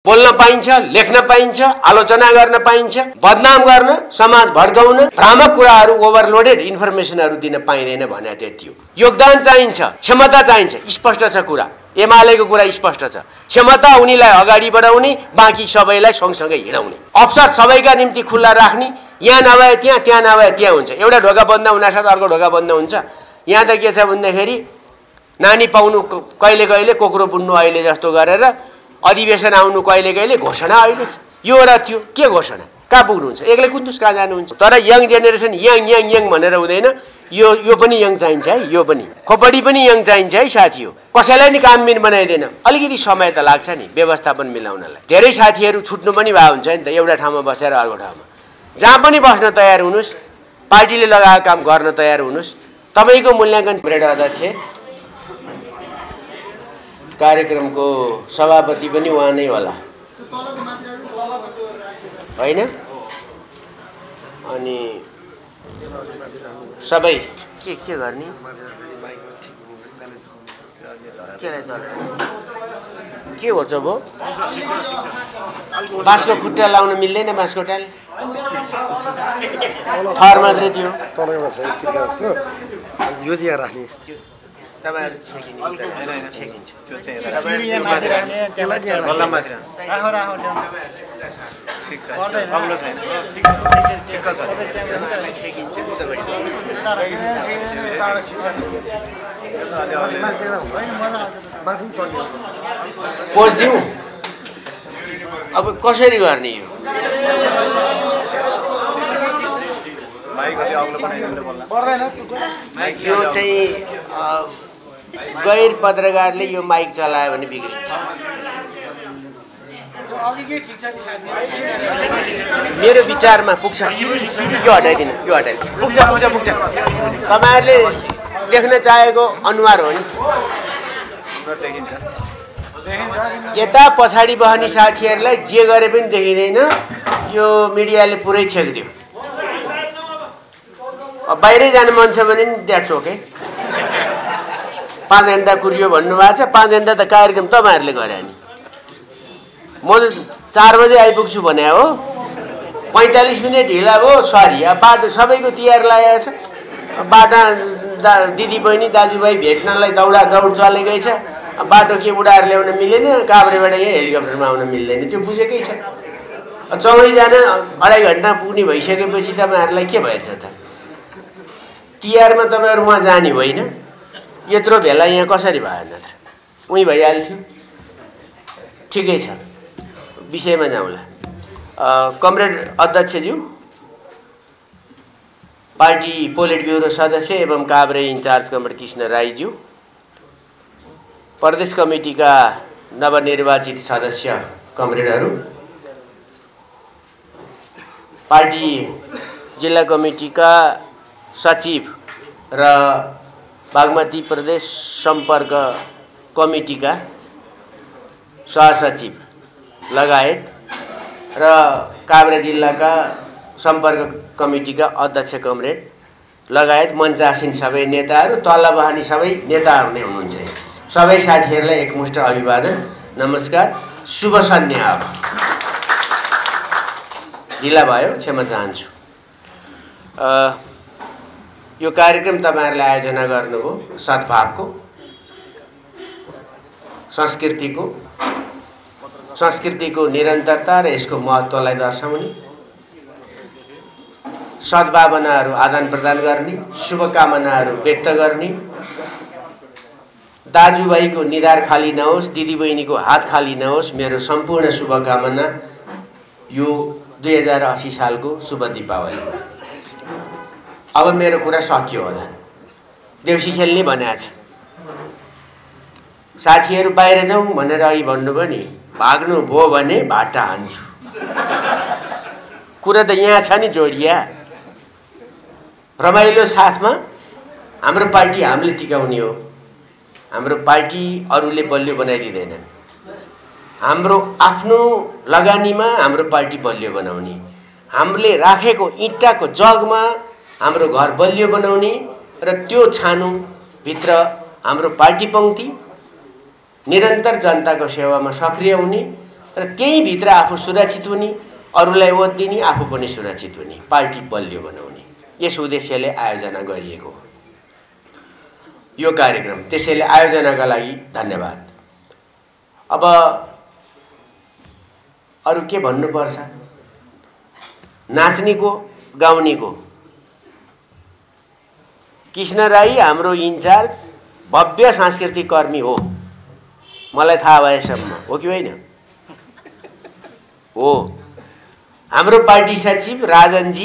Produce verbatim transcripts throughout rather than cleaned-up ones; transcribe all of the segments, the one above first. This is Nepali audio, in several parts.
बोल्न पाइन्छ, लेख्न पाइन्छ, आलोचना गर्न पाइन्छ, बदनाम गर्न, समाज भड्काउन, भ्रामक कुराहरू, ओभरलोडेड इन्फर्मेसनहरू दिन पाइँदैन भने त्यति हो। योगदान चाहिन्छ, क्षमता चाहिन्छ, स्पष्ट छ कुरा। एमालेको कुरा स्पष्ट छ। क्षमता उनीलाई अगाडि बढाउने, बाँकी सबैलाई सँगसँगै हिँडाउने। अवसर सबैका निम्ति खुल्ला राख्ने, यहाँ नभए त्यहाँ, त्यहाँ नभए त्यहाँ हुन्छ। एउटा ढोका बन्द हुनासाथ अर्को ढोका बन्द हुन्छ। यहाँ त के छ भन्दाखेरि नानी पाउनु कहिले कहिले, कोक्रो बुन्नु अहिले जस्तो गरेर, अधिवेशन आउनु कहिले कहिले, घोषणा अहिले छ। यो र त्यो के घोषणा? कहाँ पुग्नुहुन्छ? एक्लै कुन्दुस कहाँ जानुहुन्छ? तर young generation young young young भनेर हुँदैन। यो यो पनि यङ चाहिन्छ है, यो पनि खोपडी पनि यङ चाहिन्छ है साथी हो। कसैलाई नि कामबिन बनाइदिएन। अलिकति समय त लाग्छ नि व्यवस्थापन मिलाउनलाई। धेरै साथीहरू छुट्नु पनि भए हुन्छ नि त, एउटा ठाउँमा बसेर अर्को ठाउँमा। जहाँ पनि बस्न तयार हुनुहोस्, पार्टीले लगाएको काम गर्न तयार हुनुहोस्। तपाईँको मूल्याङ्कन ब्रेड अध्यक्ष, कार्यक्रमको सभापति पनि उहाँ नै होला होइन? अनि सबै के के गर्ने? के हो जब बाँसको खुट्टा लाउन मिल्दैन? बाँसको टाल थर मात्रै थियो। यो चाहिँ राख्ने तपाईहरु छेकिन्छ छेकिन्छ त्यो चाहिँ ठीक छ अग्लो छैन ठिक छ छेकिन्छ उताबाट पोज दिउ। अब कसरी गर्ने यो? यो चाहिँ गैर पत्रकारले यो माइक चलायो भने बिग्रिन्छ। मेरो विचारमा पुग्छ। यो हटाइदिनु, यो हटाइदिनु। पुग्छ पुग्छ पुग्छ। तपाईहरुले देख्न चाहेको अनुहार हो नि। यता पछाडि बहने साथीहरुलाई जे गरे पनि देखिदैन। यो मिडियाले पुरै छेक्दियो। बाहिरै जानु मन छ भने द्याट्स ओके। पाँच घण्टा कुरियो भन्नुभएको छ। पाँच घण्टा त कार्यक्रम तपाईहरुले गरे नि। म त चार बजे आइपुग्छु भने हो। पैंतालीस मिनट ढिला भयो, सरी। अब बाटो सबैको तिहार लागेको छ। बाटा दिदी बहिनी दाजुभाइ भेट्नलाई दौडा दौड चलेकै छ। बाटो के बुढाहरू ल्याउन मिलेन, काभ्रेबाट यहाँ हेलिकप्टरमा आउन मिल्दैन, त्यो बुझेकै छ। चौरी जान अढाई घण्टा पुग्ने भइसकेपछि तपाईहरुलाई के भएछ त? तिहारमा तपाईहरु वहाँ जाने होइन? यत्रो भेला यहाँ कसरी भयो नत्र? उही भइहाल्थ्यो। ठिकै छ, विषयमा जाउँला। कमरेड अध्यक्षज्यू, पार्टी पोलिट ब्युरो सदस्य एवं काभ्रे इन्चार्ज कमरेड कृष्ण राईज्यू, प्रदेश कमिटीका नवनिर्वाचित सदस्य कमरेडहरू, पार्टी जिल्ला कमिटीका सचिव र बागमती प्रदेश सम्पर्क कमिटीका सहसचिव लगायत र काभ्रे जिल्लाका सम्पर्क कमिटीका अध्यक्ष कमरेड लगायत मञ्च आसीन सबै नेताहरू, तल बहानी सबै नेताहरू नै हुनुहुन्छ। सबै साथीहरूलाई एकमुष्ट अभिवादन, नमस्कार, शुभ सन्ध्या। अब ढिला भयो, क्षमा चाहन्छु। यो कार्यक्रम तपाईहरुले आयोजना गर्नुभयो सद्भावको, संस्कृतिको संस्कृतिको निरन्तरता र यसको महत्त्वलाई दर्शाउने, सद्भावनाहरू आदान प्रदान गर्ने, शुभकामनाहरू व्यक्त गर्ने, दाजुभाइको निधार खाली नहोस्, दिदीबहिनीको हात खाली नहोस्, मेरो सम्पूर्ण शुभकामना यो दुई हजार अस्सी सालको शुभ दीपावलीमा। अब मेरो कुरा सकियो होला। देउसी खेल्ने भनेको छ। साथीहरू बाहिर जाउँ भनेर अघि भन्नुभयो नि, भाग्नु भयो भने भाटा हान्छु। कुरा त यहाँ छ नि जोडिया। रमाइलो साथमा हाम्रो पार्टी हामीले टिकाउने हो। हाम्रो पार्टी अरूले बलियो बनाइदिँदैनन्। हाम्रो आफ्नो लगानीमा हाम्रो पार्टी बलियो बनाउने, हामीले राखेको इँटाको जगमा हाम्रो घर बलियो बनाउने र त्यो छानुभित्र हाम्रो पार्टी पंक्ति निरन्तर जनताको सेवामा सक्रिय हुने र त्यही भित्र आफू सुरक्षित हुने, अरूलाई ओत दिने, आफू पनि सुरक्षित हुने, पार्टी बलियो बनाउने यस उद्देश्यले आयोजना गरिएको हो यो कार्यक्रम। त्यसैले आयोजनाका लागि धन्यवाद। अब अरु के भन्नुपर्छ? नाच्नेको गाउनेको कृष्ण राई हाम्रो इन्चार्ज भव्य सांस्कृतिक कर्मी हो, मलाई थाहा भएसम्म हो कि होइन? हो। हाम्रो पार्टी सचिव राजनजी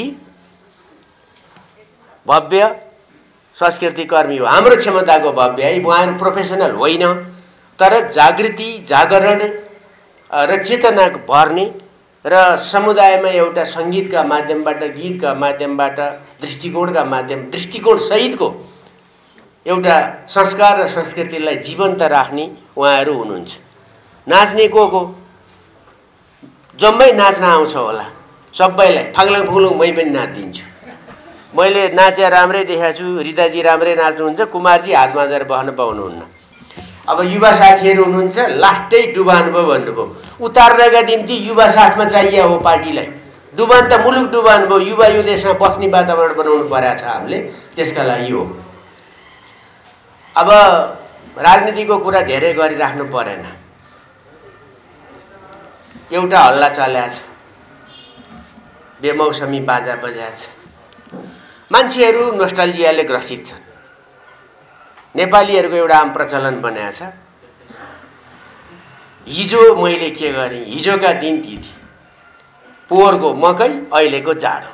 भव्य सांस्कृतिक कर्मी हो, हाम्रो क्षमताको भव्य है। उहाँहरू प्रोफेसनल होइन, तर जागृति, जागरण र चेतना भर्ने र समुदायमा एउटा सङ्गीतका माध्यमबाट, गीतका माध्यमबाट, दृष्टिकोणका माध्यम दृष्टिकोण सहितको एउटा संस्कार र संस्कृतिलाई जीवन्त राख्ने उहाँहरू हुनुहुन्छ। नाच्ने को को जम्मै नाच्न आउँछ होला सबैलाई, फाग्लाङ फुग्लुङ मै पनि नाचिदिन्छु। मैले नाचे राम्रै देखाएको छु, रिताजी राम्रै नाच्नुहुन्छ, कुमारजी हात बाँधेर बस्न पाउनुहुन्न। अब युवा साथीहरू हुनुहुन्छ, लास्टै डुबान भयो भन्नुभयो। उतार्नका निम्ति युवा साथमा चाहिए हो पार्टीलाई। डुबान त मुलुक डुबान भयो, युवा यो देशमा बस्ने वातावरण बनाउनु परेको छ हामीले, त्यसका लागि हो। अब राजनीतिको कुरा धेरै गरिराख्नु परेन। एउटा हल्ला चलेको छ, बेमौसमी बाजा बजाएको छ, मान्छेहरू नोस्टाल्जियाले ग्रसित छन्। नेपालीहरूको एउटा आम प्रचलन बनाएको छ, हिजो मैले के गरेँ, हिजोका दिन ती थिए, पोहोरको मकै अहिलेको जाडो,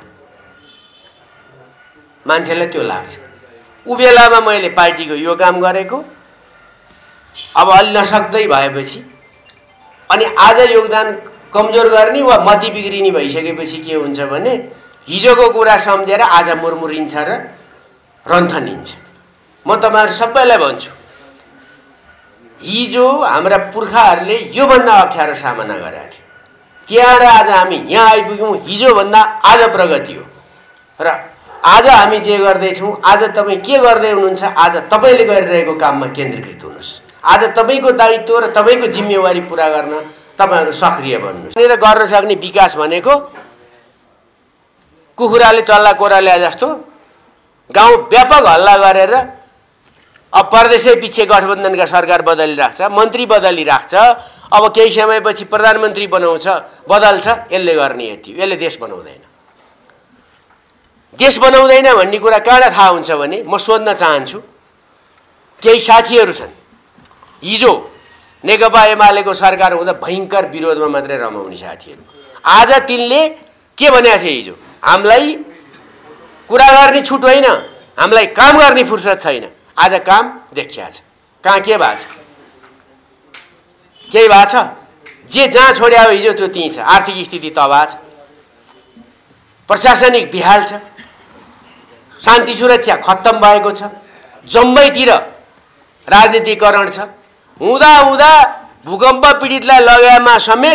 मान्छेलाई त्यो लाग्छ। उ बेलामा मैले पार्टीको यो काम गरेको, अब अलि नसक्दै भएपछि अनि आज योगदान कमजोर गर्ने वा मति बिग्रिने भइसकेपछि के हुन्छ भने हिजोको कुरा सम्झेर आज मुरमुरिन्छ र रन्थनिन्छ। म तपाईहरु सबैलाई भन्छु, हिजो हाम्रा पुर्खाहरूले योभन्दा अप्ठ्यारो सामना गरेका थिए, त्यहाँबाट आज हामी यहाँ आइपुग्यौँ। हिजो भन्दा आज प्रगति हो र आज हामी जे गर्दैछौँ, आज तपाईँ के गर्दै हुनुहुन्छ, आज तपाईँले गरिरहेको काममा केन्द्रीकृत हुनुहोस्। आज तपाईँको दायित्व र तपाईँको जिम्मेवारी पुरा गर्न तपाईँहरू सक्रिय बन्नुहोस्। र गर्न सक्ने विकास भनेको कुखुराले चल्ला कोराले जस्तो गाउँ व्यापक हल्ला गरेर अब परदेशै पछि गठबन्धनका सरकार बदलिराख्छ, मन्त्री बदलिराख्छ, अब केही समयपछि प्रधानमन्त्री बनाउँछ, बदल्छ, यसले गर्ने यति, यसले देश बनाउँदैन। देश बनाउँदैन भन्ने कुरा कहाँ थाहा हुन्छ भने म सोध्न चाहन्छु, केही साथीहरू छन् हिजो नेकपा एमालेको सरकार हुँदा भयङ्कर विरोधमा मात्रै रमाउने साथीहरू, आज तिनले के भनेका थिए, हिजो हामीलाई कुरा गर्ने छुट होइन, हामीलाई काम गर्ने फुर्सद छैन। आज काम देखिया छ, कहाँ के भएको छ, केही भएको छ? जे जहाँ छोड्या हो हिजो त्यो त्यहीँ छ। आर्थिक स्थिति तबाह छ, प्रशासनिक बिहाल छ, शान्ति सुरक्षा खत्तम भएको छ, जम्मैतिर राजनीतिकरण छ। हुँदा हुँदा भूकम्प पीडितलाई लगाएमा समेत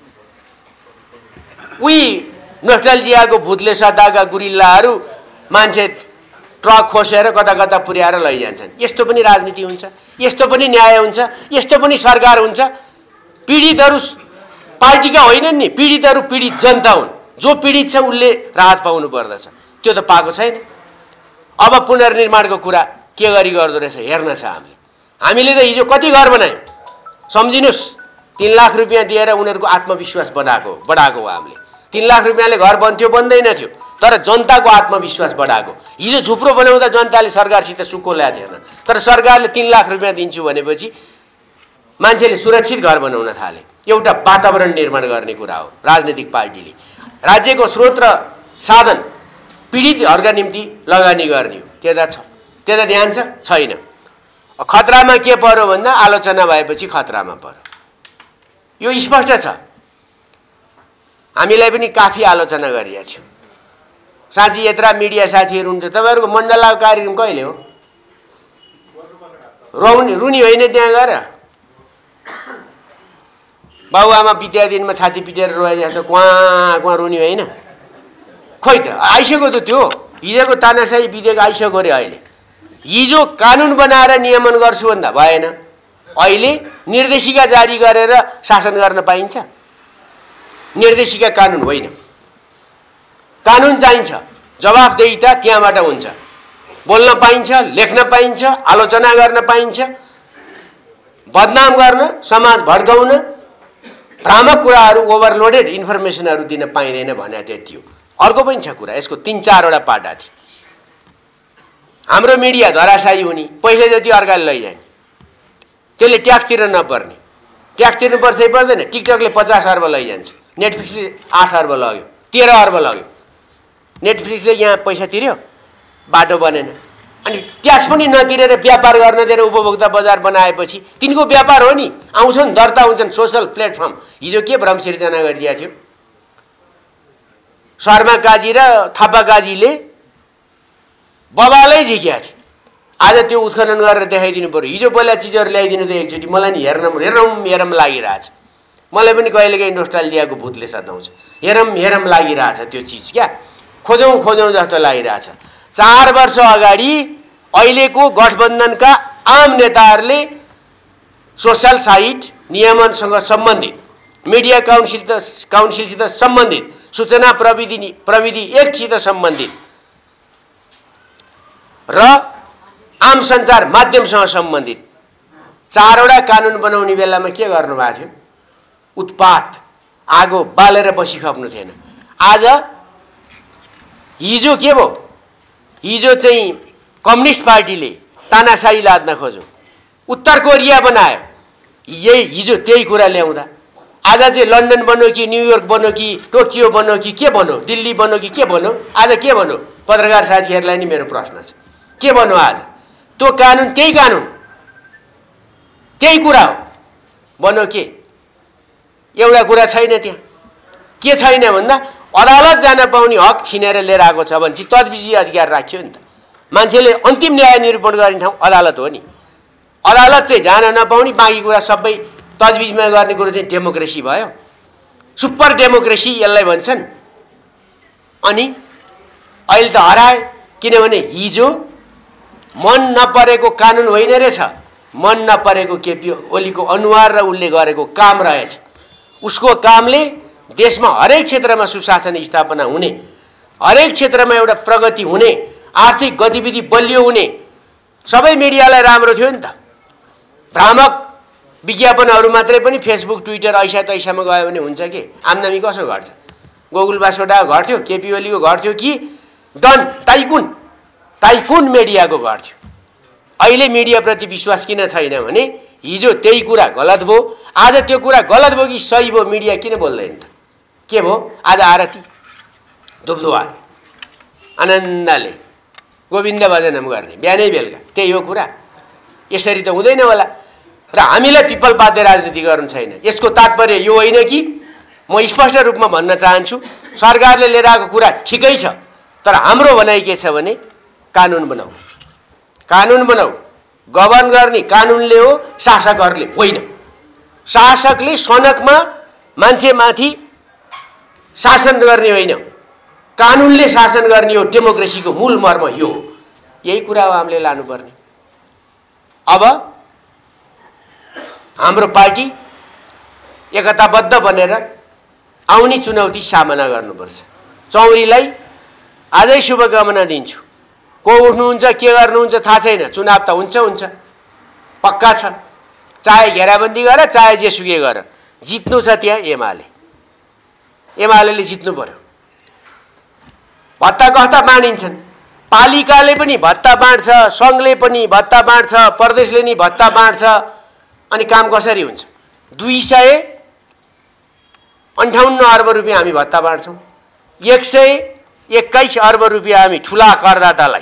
उही नोस्टाल्जियाको भूतले सताएका गुरिल्लाहरू मान्छे ट्रक खोसेर कता कता पुर्याएर लैजान्छन्। यस्तो पनि राजनीति हुन्छ, यस्तो पनि न्याय हुन्छ, यस्तो पनि सरकार हुन्छ। पीडितहरू पार्टीका होइनन् नि, पीडितहरू पीडित जनता हुन्। जो पीडित छ उसले राहत पाउनु पर्दछ, त्यो त पाएको छैन। अब पुनर्निर्माणको कुरा के गरी गर्दो रहेछ हेर्न छ हामीले। हामीले त हिजो कति घर बनायौँ सम्झिनुहोस्, तीन लाख रुपियाँ दिएर उनीहरूको आत्मविश्वास बनाएको बढाएको हो हामीले। तीन लाख रुपियाँले घर बन्थ्यो बन्दैन थियो, तर जनताको आत्मविश्वास बढाएको। हिजो झुप्रो बनाउँदा जनताले सरकारसित सुक्को ल्याएको थिएन, तर सरकारले तीन लाख रुपियाँ दिन्छु भनेपछि मान्छेले सुरक्षित घर बनाउन थाले। एउटा वातावरण निर्माण गर्ने कुरा हो राजनीतिक पार्टीले। राज्यको स्रोत र साधन पीडितहरूका निम्ति लगानी गर्ने हो, त्यता छ, त्यता ध्यान छ छैन। खतरामा के पर्यो भन्दा आलोचना भएपछि खतरामा पर्यो, यो स्पष्ट छ। हामीलाई पनि काफी आलोचना गरिएको थियो। साँच्ची यत्रा मिडिया साथीहरू हुन्छ, तपाईँहरूको मण्डलाको कार्यक्रम कहिले हो? रुनी रुनी होइन त्यहाँ गएर बाबुआमा बित्या दिनमा छाती पिटेर रोए जस्तो क्वाँ क्वाँ रुनी होइन? खोइ त आइसक्यो त, त्यो हिजोको तानासाही बितेको आइसक्यो अरे। अहिले हिजो कानुन बनाएर नियमन गर्छु भन्दा भएन, अहिले निर्देशिका जारी गरेर शासन गर्न पाइन्छ। निर्देशिका कानुन होइन। कानुन चाहिन्छ, जवाफदेहिता त्यहाँबाट हुन्छ। बोल्न पाइन्छ, लेख्न पाइन्छ, आलोचना गर्न पाइन्छ, बदनाम गर्न, समाज भड्काउन, भ्रामक कुराहरू, ओभरलोडेड इन्फर्मेसनहरू दिन पाइँदैन भने त्यति हो। अर्को पनि छ कुरा, यसको तीन चारवटा पाटा थिए। हाम्रो मिडिया धराशायी हुने, पैसा जति अर्काले लैजाने, त्यसले ट्याक्स तिर्न नपर्ने, ट्याक्स तिर्नुपर्छ पर्दैन। टिकटकले पचास अर्ब लैजान्छ, नेटफ्लिक्सले आठ अर्ब लग्यो, तेह्र अर्ब लग्यो। नेटफ्लिक्सले यहाँ पैसा तिर्यो, बाटो बनेन, अनि ट्याक्स पनि नतिरेर व्यापार गर्न दिएर उपभोक्ता बजार बनाएपछि तिनको व्यापार हो नि, आउँछन् दर्ता हुन्छन् सोसल प्लेटफर्म। हिजो के भ्रम सिर्जना गरिदिएको थियो शर्मा काजी र थापा काजीले, बबालै झिकिया थियो। आज त्यो उत्खनन गरेर देखाइदिनु पर्यो। हिजो पहिला चिजहरू ल्याइदिनु त एकचोटि मलाई नि हेर्न हेरौँ हेरौँ लागिरहेछ। मलाई पनि कहिलेकाहीँ नोस्टाल्जियाको भूतले सताउँछ। हेरौँ हेरौँ लागिरहेछ त्यो चिज, क्या खोजौँ खोजौँ जस्तो लागिरहेछ। चार वर्ष अगाडि अहिलेको गठबन्धनका आम नेताहरूले सोसल साइट नियमनसँग सम्बन्धित, मिडिया काउन्सिल काउन्सिलसित सम्बन्धित, सूचना प्रविधि प्रविधि एकसित सम्बन्धित र आम सञ्चार माध्यमसँग सम्बन्धित चारवटा कानुन बनाउने बेलामा के गर्नुभएको थियो? उत्पात, आगो बालेर बसिखप्नु थिएन। आज हिजो के भयो? हिजो चाहिँ कम्युनिस्ट पार्टीले तानाशाही लाद्न खोज्यो, उत्तर कोरिया बनायो। यही हिजो त्यही कुरा ल्याउँदा आज चाहिँ लन्डन बन्यो कि न्युयोर्क बन्यो कि टोकियो बन्यो कि के बन्यो, दिल्ली बन्यो कि के बन्यो, आज के बन्यो? पत्रकार साथीहरूलाई नि मेरो प्रश्न छ, के बन्यो आज? त्यो कानुन त्यही कानुन, त्यही कुरा हो, बन्यो के? एउटा कुरा छैन त्यहाँ। के छैन भन्दा अदालत जान पाउने हक छिनेर लिएर आएको छ भने चाहिँ तजबिजी अधिकार राख्यो नि त। मान्छेले अन्तिम न्याय निरूपण गर्ने ठाउँ अदालत हो नि। अदालत चाहिँ जान नपाउने, बाँकी कुरा सबै तजबिजमा गर्ने कुरो चाहिँ डेमोक्रेसी भयो, सुपर डेमोक्रेसी यसलाई भन्छन्। अनि अहिले त हराए, किनभने हिजो मन नपरेको कानुन होइन रहेछ, मन नपरेको केपी ओलीको अनुहार र उसले गरेको काम रहेछ। उसको कामले देशमा हरेक क्षेत्रमा सुशासन स्थापना हुने, हरेक क्षेत्रमा एउटा प्रगति हुने, आर्थिक गतिविधि बलियो हुने, सबै मिडियालाई राम्रो थियो नि त। भ्रामक विज्ञापनहरू मात्रै पनि फेसबुक ट्विटर ऐसा तैसामा गयो भने हुन्छ के? आम्दानी कसो घट्छ? गोकुल बासोटाको घट्थ्यो, केपी ओलीको घट्थ्यो कि डन टाइकुन टाइकुन मिडियाको घट्थ्यो? अहिले मिडियाप्रति विश्वास किन छैन भने हिजो त्यही कुरा गलत भयो, आज त्यो कुरा गलत भयो कि सही भयो, मिडिया किन बोल्दैन त? के भयो? आज आरती दुबदुवा आनन्दले गोविन्द भजनम गर्ने बिहानै बेलुका, त्यही हो कुरा। यसरी त हुँदैन होला। र हामीलाई पिपल पाते राजनीति गर्नु छैन। यसको तात्पर्य यो होइन कि, म स्पष्ट रूपमा भन्न चाहन्छु, सरकारले लिएर आएको कुरा ठिकै छ, तर हाम्रो भनाइ के छ भने कानुन बनाऊ, कानुन बनाऊ। गभर्न गर्ने कानुनले हो, शासकहरूले होइन। शासकले सनकमा मान्छेमाथि शासन गर्ने होइन, कानुनले शासन गर्ने हो। डेमोक्रेसीको मूल मर्म यो हो। यही कुरा हो हामीले लानुपर्ने। अब हाम्रो पार्टी एकताबद्ध बनेर आउने चुनौती सामना गर्नुपर्छ। चौरीलाई आजै शुभकामना दिन्छु। को उठ्नुहुन्छ के गर्नुहुन्छ थाहा छैन, चुनाव त हुन्छ हुन्छ पक्का छ। चाहे घेराबन्दी गर, चाहे जेसुकै गर, जित्नु छ त्यहाँ एमाले एमाले जित्नु पर्यो। भत्ता कस्ता बाँडिन्छन्? पालिकाले पनि भत्ता बाँड्छ, सङ्घले पनि भत्ता बाँड्छ, प्रदेशले नि भत्ता बाँड्छ। अनि काम कसरी हुन्छ? दुई सय अन्ठाउन्न अर्ब रुपियाँ हामी भत्ता बाँड्छौँ, एक सय एक्काइस अर्ब रुपियाँ हामी ठुला करदातालाई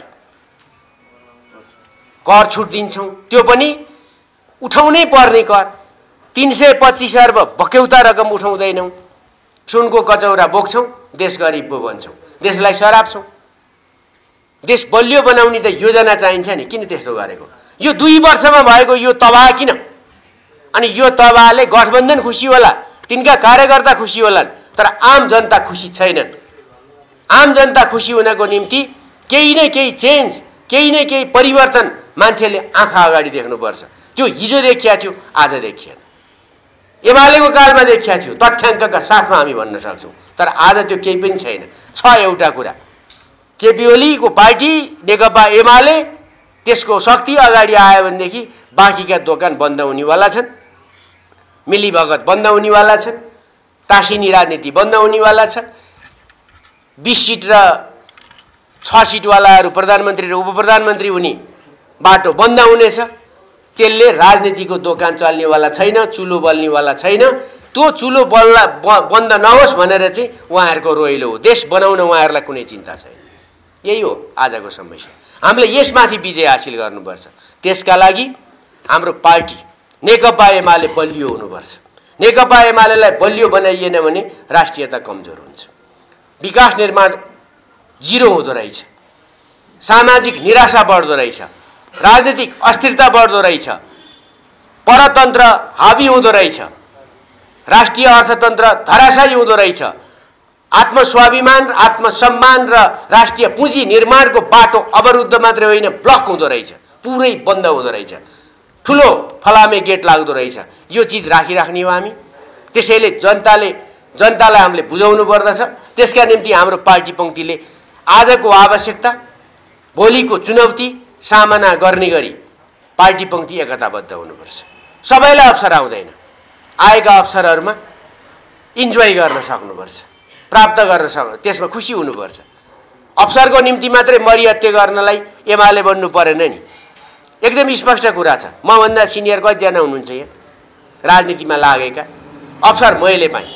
कर छुट दिन्छौँ, त्यो पनि उठाउनै पर्ने कर। तीन सय पच्चिस अर्ब भक्यौता रकम उठाउँदैनौँ, सुनको कचौरा बोक्छौँ, देश गरिब पो भन्छौँ, देशलाई सराप्छौँ। देश बलियो बनाउने त योजना चाहिन्छ नि, किन त्यस्तो गरेको? यो दुई वर्षमा भएको यो तबाह किन? अनि यो तबाहले गठबन्धन खुसी होला, तिनका कार्यकर्ता खुसी होलान्, तर आम जनता खुसी छैनन्। आम जनता खुसी हुनको निम्ति केही न केही चेन्ज, केही न केही परिवर्तन मान्छेले आँखा अगाडि देख्नुपर्छ। त्यो हिजो देखिया थियो, आज देखिएन। एमालेको कालमा देखिया थियो, तथ्याङ्कका साथमा हामी भन्न सक्छौँ। तर आज त्यो केही पनि छैन। छ एउटा कुरा, केपी ओलीको पार्टी नेकपा एमाले त्यसको शक्ति अगाडि आयो भनेदेखि बाँकीका दोकान बन्द हुनेवाला छन्, मिलीभगत बन्द हुनेवाला छन्, टासिनी राजनीति बन्द हुनेवाला छ, बीस सिट र छ सिटवालाहरू प्रधानमन्त्री र उपप्रधानमन्त्री हुने बाटो बन्द हुनेछ। त्यसले राजनीतिको दोकान चल्नेवाला छैन, चुलो बल्नेवाला छैन। त्यो चुलो बल्ला बन्द नहोस् भनेर चाहिँ उहाँहरूको रोइलो हो। देश बनाउन उहाँहरूलाई कुनै चिन्ता छैन। यही हो आजको समस्या। हामीले यसमाथि विजय हासिल गर्नुपर्छ। त्यसका लागि हाम्रो पार्टी नेकपा एमाले बलियो हुनुपर्छ। नेकपा एमालेलाई बलियो बनाइएन भने राष्ट्रियता कमजोर हुन्छ, विकास निर्माण जिरो हुँदो रहेछ, सामाजिक निराशा बढ्दो रहेछ, राजनीतिक अस्थिरता बढ्दो रहेछ, परतन्त्र हावी हुँदो रहेछ, राष्ट्रिय अर्थतन्त्र धराशायी हुँदो रहेछ, आत्मस्वाभिमान, आत्मसम्मान र राष्ट्रिय पुँजी निर्माणको बाटो अवरुद्ध मात्रै होइन ब्लक हुँदो रहेछ, पुरै बन्द हुँदो रहेछ, ठुलो फलामे गेट लाग्दो रहेछ। यो चिज राखिराख्ने हो हामी। त्यसैले जनताले जनतालाई हामीले बुझाउनु पर्दछ। त्यसका निम्ति हाम्रो पार्टी पङ्क्तिले आजको आवश्यकता, भोलिको चुनौती सामना गर्ने गरी पार्टी पङ्क्ति एकताबद्ध हुनुपर्छ। सबैलाई अवसर आउँदैन, आएका अवसरहरूमा इन्जोय गर्न सक्नुपर्छ, प्राप्त गर्न सक्नु, त्यसमा खुसी हुनुपर्छ। अवसरको निम्ति मात्रै मरिहत्ते गर्नलाई एमाले बन्नु परेन नि। एकदम स्पष्ट कुरा छ। मभन्दा सिनियर कतिजना हुनुहुन्छ यहाँ राजनीतिमा लागेका? अवसर मैले पाएँ,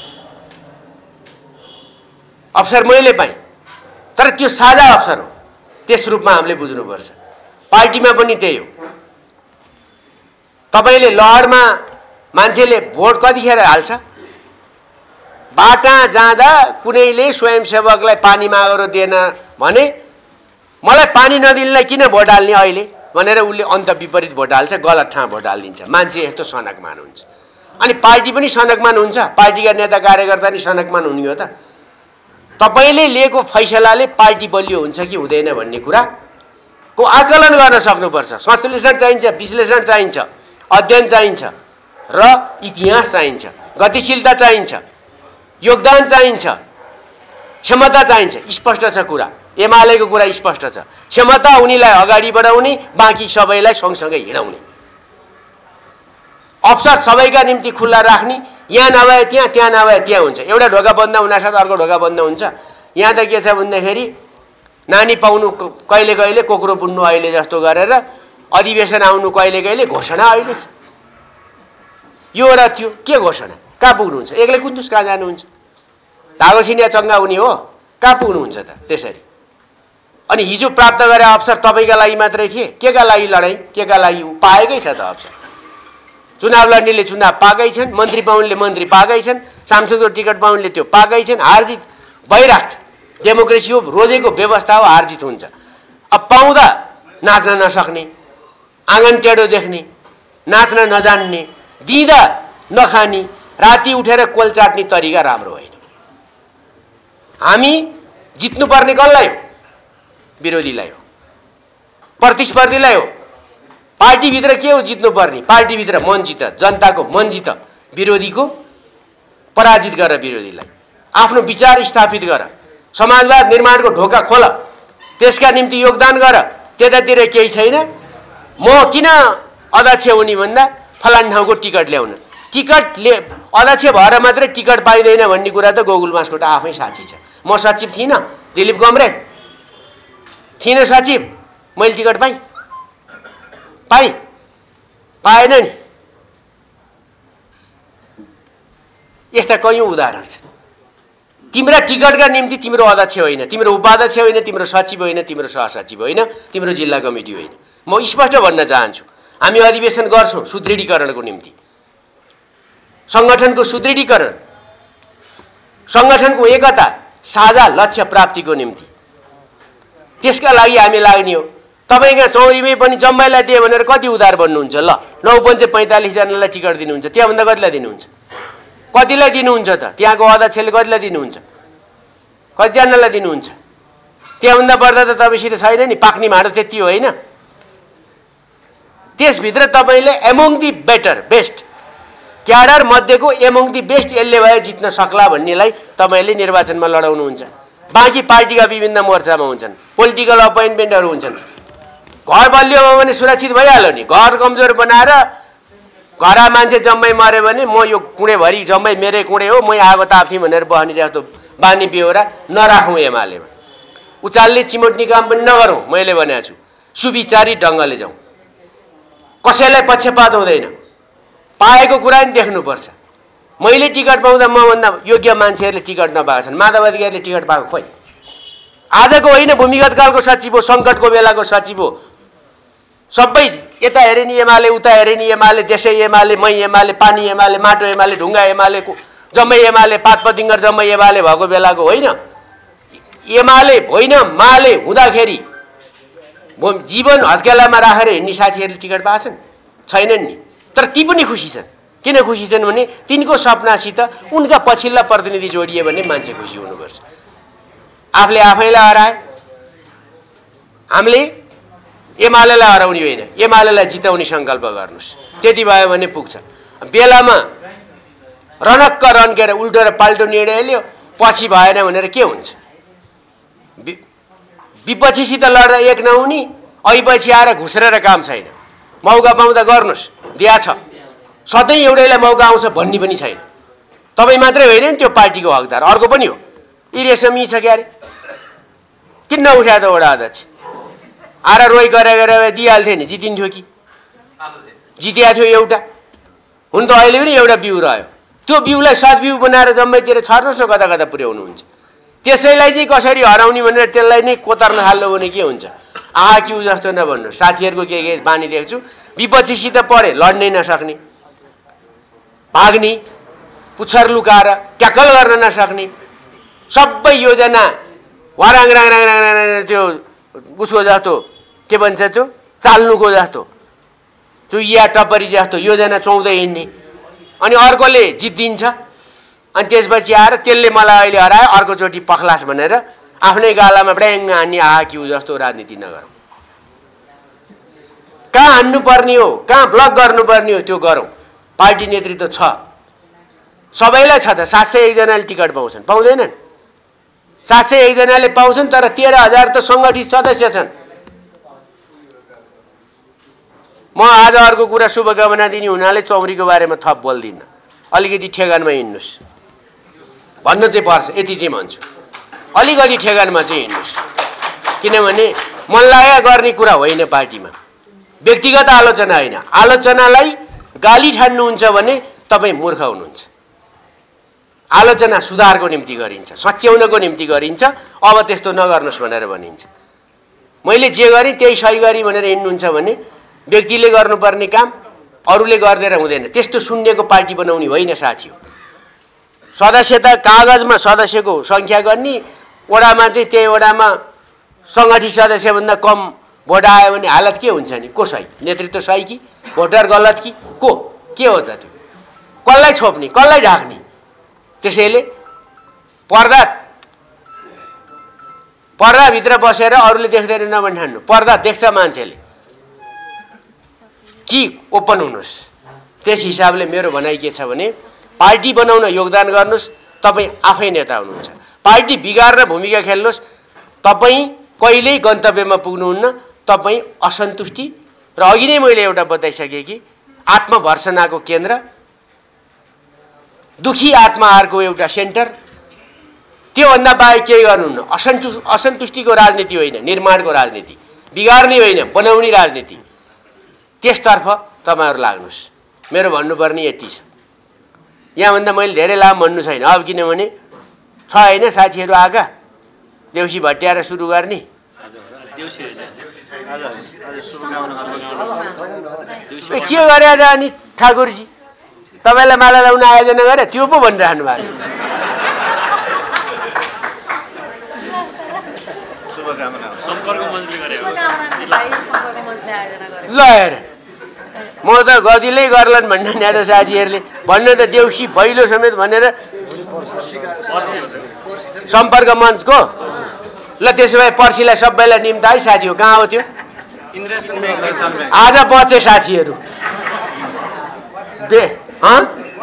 अवसर मैले पाएँ, तर त्यो साझा अवसर हो। त्यस रूपमा हामीले बुझ्नुपर्छ। पार्टीमा पनि त्यही हो। तपाईँले लहरमा मान्छेले भोट कतिखेर हाल्छ? बाटा जाँदा कुनैले स्वयंसेवकलाई पानी मागेर दिएन भने मलाई पानी नदिनलाई किन भोट हाल्ने अहिले भनेर उसले अन्त विपरीत भोट हाल्छ, गलत ठाउँ भोट हालिदिन्छ। मान्छे यस्तो सनकमान हुन्छ। अनि पार्टी पनि सनकमान हुन्छ, पार्टीका नेता कार्यकर्ता नि सनकमान हुने हो त। तपाईँले लिएको फैसलाले पार्टी बलियो हुन्छ कि हुँदैन भन्ने कुराको आकलन गर्न सक्नुपर्छ। संश्लेषण चाहिन्छ, विश्लेषण चाहिन्छ, अध्ययन चाहिन्छ र इतिहास चाहिन्छ, गतिशीलता चाहिन्छ, योगदान चाहिन्छ, क्षमता चाहिन्छ। स्पष्ट छ कुरा, एमालेको कुरा स्पष्ट छ। क्षमता उनीलाई अगाडि बढाउने, बाँकी सबैलाई सँगसँगै हिँडाउने, अवसर सबैका निम्ति खुल्ला राख्ने। यहाँ नभए त्यहाँ, त्यहाँ नभए त्यहाँ हुन्छ। एउटा ढोका बन्द हुनासाथ अर्को ढोका बन्द हुन्छ। यहाँ त के छ भन्दाखेरि नानी पाउनु कहिले कहिले, कोक्रो बुन्नु अहिले जस्तो गरेर, अधिवेशन आउनु कहिले कहिले, घोषणा अहिले छ। यो र त्यो के घोषणा? कहाँ पुग्नुहुन्छ? एक्लै कुन्दुस कहाँ जानुहुन्छ? धागो छिनिया चङ्गा हुने हो, कहाँ पुग्नुहुन्छ त त्यसरी? अनि हिजो प्राप्त गरे अवसर तपाईँका लागि मात्रै थिए? के का लागि लडाइँ, के का लागि पाएकै छ त अवसर? चुनाव लड्नेले चुनाव पाएकै छन्, मन्त्री पाउनेले मन्त्री पाएकै छन्, सांसदको टिकट पाउनेले त्यो पाएकै छन्। हारजित भइरहेको छ। डेमोक्रेसी हो, रोजेको व्यवस्था हो, हारजित हुन्छ। अब पाउँदा नाच्न नसक्ने, आँगन टेढो देख्ने, नाच्न नजान्ने, दिँदा नखाने, राति उठेर कोल चाट्ने तरिका राम्रो होइन। हामी जित्नुपर्ने कसलाई हो? विरोधीलाई हो, प्रतिस्पर्धीलाई हो। पार्टीभित्र के हो जित्नुपर्ने? पार्टीभित्र मन जित, जनताको मन जित, विरोधीको पराजित गर, विरोधीलाई आफ्नो विचार स्थापित गर, समाजवाद निर्माणको ढोका खोल, त्यसका निम्ति योगदान गर। त्यतातिर केही छैन। म किन अध्यक्ष हुने भन्दा फलान ठाउँको टिकट ल्याउन, टिकट ले अध्यक्ष भएर मात्रै टिकट पाइँदैन भन्ने कुरा त गोकुल मास्कोट आफै साँची छ। म सचिव थिइनँ, दिलीप कमरेड थिइनँ सचिव, मैले टिकट पाएँ पाएँ पाएन नि। यस्ता कयौँ उदाहरण छ। तिम्रा टिकटका निम्ति तिम्रो अध्यक्ष होइन, तिम्रो उपाध्यक्ष होइन, तिम्रो सचिव होइन, तिम्रो सहसचिव होइन, तिम्रो जिल्ला कमिटी होइन। म स्पष्ट भन्न चाहन्छु, हामी अधिवेशन गर्छौँ सुदृढीकरणको निम्ति, सङ्गठनको सुदृढीकरण, सङ्गठनको एकता, साझा लक्ष्य प्राप्तिको निम्ति। त्यसका लागि हामी लाग्ने हो। तपाईँका चौरीमै पनि जम्मैलाई दियो भनेर कति उधार बन्नुहुन्छ? ल नौ पञ्चे पैँतालिसजनालाई टिकट दिनुहुन्छ, त्यहाँभन्दा कतिलाई दिनुहुन्छ? कतिलाई दिनुहुन्छ त? त्यहाँको अध्यक्षले कतिलाई दिनुहुन्छ? कतिजनालाई दिनुहुन्छ? त्यहाँभन्दा बढ्दा त तपाईँसित छैन नि। पाक्ने भाँडो त्यति हो होइन? त्यसभित्र तपाईँले among the better best cadre मध्येको एमङ दि बेस्ट यसले भए जित्न सक्ला भन्नेलाई तपाईँले निर्वाचनमा लडाउनुहुन्छ। बाँकी पार्टीका विभिन्न मोर्चामा हुन्छन्, पोलिटिकल अपोइन्टमेन्टहरू हुन्छन्। घर बलियो भयो भने सुरक्षित भइहाल्यो नि। घर कमजोर बनाएर घरमा मान्छे जम्मै मऱ्यो भने म यो कुँडेभरि जम्मै मेरै कुँडे हो, मै आगो ताप्थेँ भनेर बहनी जस्तो बानी बेहोरा नराखौँ एमालेमा। उचाल्ने चिमोट्ने काम पनि नगरौँ। मैले भनेको छु सुविचारी ढङ्गले जाउँ, कसैलाई पक्षपात हुँदैन। पाएको कुरा नि देख्नुपर्छ। मैले टिकट पाउँदा मभन्दा योग्य मान्छेहरूले टिकट नपाएका छन्। माधव अधिकारीले टिकट पाएको खोइ। आजको होइन, भूमिगत कालको सचिव हो, सङ्कटको बेलाको सचिव हो। सबै यता हेरे नि एमाले, उता हेरे नि एमाले, देशै एमाले, मै एमाले, पानी एमाले, माटो एमाले, ढुङ्गा एमालेको जम्मै एमाले, पातपतिङ्गर जम्मै एमाले भएको बेलाको होइन। एमाले होइन माले हुँदाखेरि जीवन हत्केलामा राखेर हिँड्ने साथीहरूले टिकट पाएको छन् छैनन् नि। तर ती पनि खुसी छन्। किन खुसी छन् भने तिनको सपनासित उनका पछिल्ला प्रतिनिधि जोडिए भने मान्छे खुसी हुनुपर्छ। आफूले आफैलाई हराए, हामीले एमालेलाई हराउने होइन, एमालेलाई जिताउने सङ्कल्प गर्नुहोस्। त्यति भयो भने पुग्छ। बेलामा रनक्क रन्केर उल्टो र पाल्टो निर्णय लियो, पछि भएन भनेर के हुन्छ? विपक्षीसित लड्दा एक नहुने, अहिले आएर घुस्रेर काम छैन। मौका पाउँदा गर्नुहोस्, दिया छ। सधैँ एउटैलाई मौका आउँछ भन्ने पनि छैन। तपाईँ मात्रै होइन नि त्यो पार्टीको हकदार, अर्को पनि हो। यी रेशमी छ क्यारे, किन नउठ्या त वडा अध्यक्ष? आएर रोइ गरे गरे दिइहाल्थ्यो नि, जितिन्थ्यो कि? जितिया थियो एउटा। हुन त अहिले पनि एउटा बिउ रह्यो। त्यो बिउलाई सद्बिउ बनाएर जम्मैतिर छर्नुहोस् न, कता कता पुर्याउनुहुन्छ। त्यसैलाई चाहिँ कसरी हराउने भनेर त्यसलाई नै कोतर्न थाल्नु भने के हुन्छ? आहा क्यु जस्तो नभन्नु। साथीहरूको के के बानी देख्छु, विपक्षीसित पढे लड्नै नसक्ने, भाग्ने, पुच्छर लुकाएर ट्याकल गर्न नसक्ने, सबै योजना वाराङ राङ राङ राङ त्यो उसको जस्तो के भन्छ त्यो चाल्नुको जस्तो चुइया टपरी जस्तो योजना चौँदै हिँड्ने। अनि अर्कोले जित्दिन्छ, अनि त्यसपछि आएर त्यसले मलाई अहिले हरायो अर्कोचोटि पख्लास भनेर आफ्नै गालामा ब्याङ हान्ने आहा क्यु जस्तो राजनीति नगरौँ। कहाँ हान्नुपर्ने हो, कहाँ ब्लक गर्नुपर्ने हो त्यो गरौँ। पार्टी नेतृत्व छ, सबैलाई छ त। सात सय एकजनाले टिकट पाउँछन्, पाउँदैनन्? सात सय एकजनाले पाउँछन्, तर तेह्र हजार त सङ्गठित सदस्य छन्। म आज अर्को कुरा शुभकामना दिने हुनाले चौरीको बारेमा थप बोल्दिनँ। अलिकति ठेगानमा हिँड्नुहोस् भन्नु चाहिँ पर्छ, यति चाहिँ भन्छु। अलिकति ठेगानमा चाहिँ हिँड्नुहोस्, किनभने मन लागेका गर्ने कुरा होइन। पार्टीमा व्यक्तिगत आलोचना होइन। आलोचनालाई गाली ठान्नुहुन्छ भने तपाईँ मूर्ख हुनुहुन्छ। आलोचना सुधारको निम्ति गरिन्छ, सच्याउनको निम्ति गरिन्छ। अब त्यस्तो नगर्नुहोस् भनेर भनिन्छ। मैले जे गरेँ त्यही सही गरेँ भनेर हिँड्नुहुन्छ भने व्यक्तिले गर्नुपर्ने काम अरूले गर्दैन हुँदैन। त्यस्तो शून्यको पार्टी बनाउने होइन साथी हो। सदस्यता कागजमा सदस्यको सङ्ख्या गर्ने, वडामा चाहिँ त्यही वडामा सङ्गठित सदस्यभन्दा कम भोट आयो भने हालत के हुन्छ नि? को सही? नेतृत्व सही कि भोटर गलत कि को? के हो त त्यो? कसलाई छोप्ने, कसलाई ढाक्ने? त्यसैले पर्दा पर्दाभित्र बसेर अरूले देख्दैन नभनी ठान्नु। पर्दा देख्छ मान्छेले कि ओपन हुनुहोस्। त्यस हिसाबले मेरो भनाइ के छ भने पार्टी बनाउन योगदान गर्नुहोस्। तपाईँ आफै नेता हुनुहुन्छ। पार्टी बिगार्न भूमिका खेल्नुहोस्। तपाईँ कहिल्यै गन्तव्यमा पुग्नुहुन्न। तपाईँ असन्तुष्टि र अघि नै मैले एउटा बताइसकेँ कि आत्मभर्सनाको केन्द्र, दुखी आत्माहरूको एउटा सेन्टर, त्योभन्दा बाहेक केही गर्नुहुन्न। असन्तु असन्तुष्टिको राजनीति होइन, निर्माणको राजनीति, बिगार्ने होइन बनाउने राजनीति। त्यसतर्फ तपाईँहरू लाग्नुहोस्। मेरो भन्नुपर्ने यति छ। यहाँभन्दा मैले धेरै लामो भन्नु छैन। अब किनभने छ होइन साथीहरू आएका, देउसी भट्ट्याएर सुरु गर्ने। के गरे आज अनि ठाकुरजी तपाईँलाई माला लाउन आयोजना गरे, त्यो पो भनिराख्नु भएको। ल हेर, म त गदिलै गर्लान् भन्ने नि त साथीहरूले भन्नु त देउसी भैलो समेत भनेर सम्पर्क मञ्चको। ल त्यसो भए पर्सिलाई सबैलाई निम्ता है साथी हो। कहाँ हो त्यो? आज बचे साथीहरू बे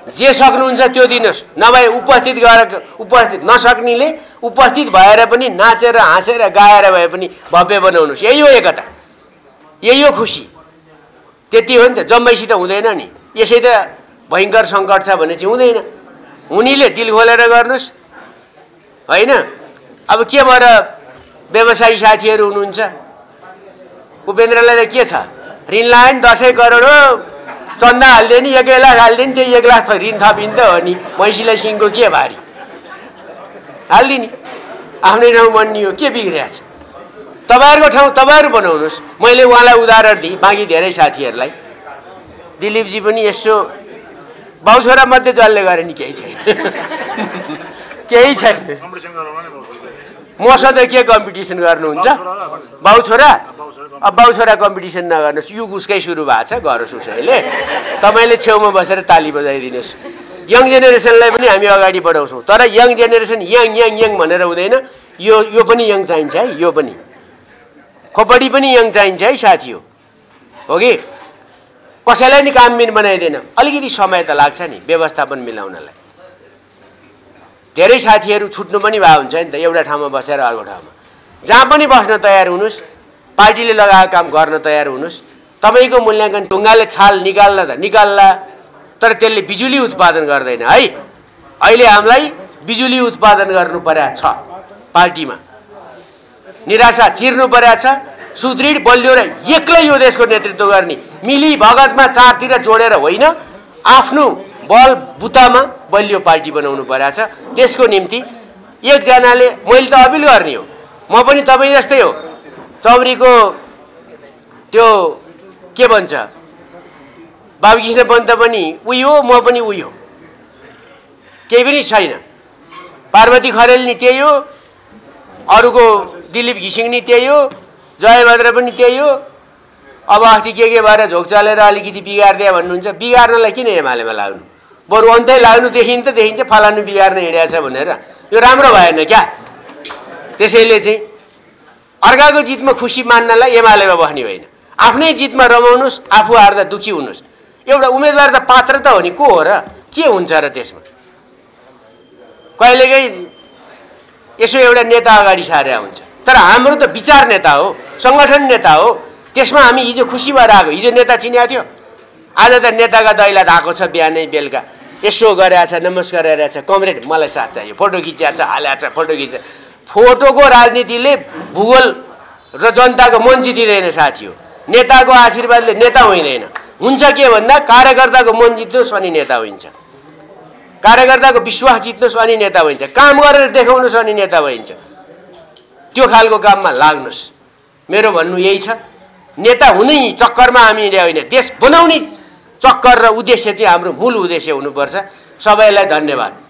जे सक्नुहुन्छ त्यो दिनुहोस्, नभए उपस्थित गरेर उपस्थित नसक्नेले उपस्थित भएर पनि नाचेर हाँसेर गाएर भए पनि भव्य बनाउनुहोस्। यही हो एकता, यही हो खुसी। त्यति हो नि त, जम्मैसित हुँदैन नि। यसै त भयङ्कर सङ्कट छ भने चाहिँ हुँदैन। उनीले दिल खोलेर गर्नुहोस् होइन। अब के भएर व्यवसायी साथीहरू हुनुहुन्छ, उपेन्द्रलाई त के छ, ऋण लायो नि दसैँ करोड हो, चन्दा हाल्दै नि एक लाख हाल्दै नि, त्यही एक लाख ऋण थपिन्छ हो नि, भैँसीलाई सिङको के भारी हालिदिने, आफ्नै ठाउँ बन्ने हो, के बिग्रिया छ। तपाईँहरूको ठाउँ तपाईँहरू बनाउनुहोस्। मैले उहाँलाई उदाहरण दिएँ, बाँकी धेरै साथीहरूलाई। दिलीपजी पनि यसो बाउ छोरा मध्ये जसले गरे नि केही छैन, केही छैन। मसँग के कम्पिटिसन गर्नुहुन्छ, बाउ छोरा? अब बाउ छोरा कम्पिटिसन नगर्नुहोस्, युग उसकै सुरु भएको छ, गरोस् उसैले। तपाईँले छेउमा बसेर ताली बजाइदिनुहोस्। यङ जेनेरेसनलाई पनि हामी अगाडि बढाउँछौँ, तर young generation young young young भनेर हुँदैन। यो यो पनि यङ चाहिन्छ है, यो पनि खोपडी पनि यङ चाहिन्छ है साथी हो हो कि। कसैलाई नि कामबिन बनाइदिएन, अलिकति समय त लाग्छ नि व्यवस्थापन मिलाउनलाई। धेरै साथीहरू छुट्नु पनि भए हुन्छ नि त, एउटा ठाउँमा बसेर अर्को ठाउँमा। जहाँ पनि बस्न तयार हुनुहोस्, पार्टीले लगाएको काम गर्न तयार हुनुहोस्। तपाईँको मूल्याङ्कन ढुङ्गाले छाल निकाल्न त निकाल्ला, तर त्यसले बिजुली उत्पादन गर्दैन है। अहिले हामीलाई बिजुली उत्पादन गर्नु परेको छ, पार्टीमा निराशा चिर्नु परेको छ। सुदृढ बलियो र एक्लै यो देशको नेतृत्व गर्ने, मिली भगतमा चारतिर जोडेर होइन, आफ्नो बल बुतामा बलियो पार्टी बनाउनु परेको छ। त्यसको निम्ति एकजनाले मैले त अपिल गर्ने हो, म पनि तपाईँ जस्तै हो। चौरीको त्यो के भन्छ, बाबुकृष्ण पन्त पनि उही हो, म पनि उही हो, केही पनि छैन। पार्वती खरेल नि त्यही हो, अरूको दिलीप घिसिङ नि त्यही हो, जयभद्र पनि त्यही हो। अब अस्ति के के भएर झोक चलेर अलिकति बिगारिदियो भन्नुहुन्छ, बिगार्नलाई किन एमालेमा लाग्नु, बरु अन्तै लाग्नु देखिन्छ त देखिन्छ फलानु बिगार्न हिँडेको छ भनेर, यो राम्रो भएन क्या। त्यसैले चाहिँ अर्काको जितमा खुसी मान्नलाई एमालेमा बस्ने होइन, आफ्नै जितमा रमाउनुहोस्, आफू हार्दा दुखी हुनुहोस्। एउटा उम्मेदवार त पात्र त हो नि, को हो र, के हुन्छ र त्यसमा। कहिलेकाहीँ यसो एउटा नेता अगाडि सारे हुन्छ, तर हाम्रो त विचार नेता हो, सङ्गठन नेता हो। त्यसमा हामी हिजो खुसी भएर आएको, हिजो नेता चिनिएको थियो, आज त नेताका दैलात आएको छ, बिहानै बेलुका यसो गरेछ, नमस्कार गरेछ, कमरेड मलाई साथ चाहियो, फोटो खिचिया छ, हाल्या छ, फोटो खिच। फोटोको राजनीतिले भूगोल र जनताको मन जितिँदैन साथी हो। नेताको आशीर्वादले नेता होइँदैन। हुन्छ के भन्दा कार्यकर्ताको मन जित्नुहोस् अनि नेता होइन्छ, कार्यकर्ताको विश्वास जित्नुहोस् अनि नेता होइन्छ, काम गरेर देखाउनुहोस् अनि नेता होइन्छ। त्यो खालको काममा लाग्नुहोस्। मेरो भन्नु यही छ, नेता हुने चक्करमा हामी हिँडे होइन, देश बनाउने चक्कर र उद्देश्य चाहिँ हाम्रो मूल उद्देश्य हुनुपर्छ। सबैलाई धन्यवाद।